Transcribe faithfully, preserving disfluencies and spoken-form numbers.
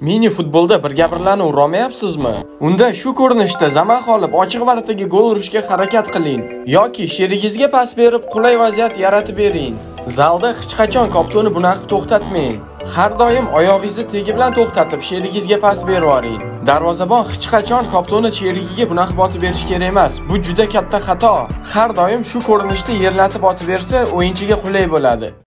Mini futbolda birga-birlarni urolmayapsizmi? Unda shu ko'rinishda zamaq olib, ochiq varataga gol urishga harakat qiling yoki sherigingizga pas berib, qulay vaziyat yaratib bering. Zalda hech qachon kaptonni bunaqa to'xtatmang. Har doim oyog'ingizni tegi bilan to'xtatib, sherigingizga pas berib yuboring. Darvozabon hech qachon kaptonni sherigiga bunaqa botib berish kerak emas. Bu juda katta xato. Har doim shu ko'rinishda yerlatib botib bersa, o'yinchiga qulay bo'ladi.